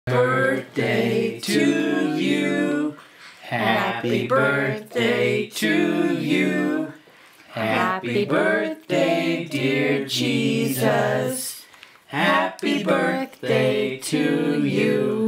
Birthday to you. Happy birthday to you. Happy birthday, dear Jesus. Happy birthday to you.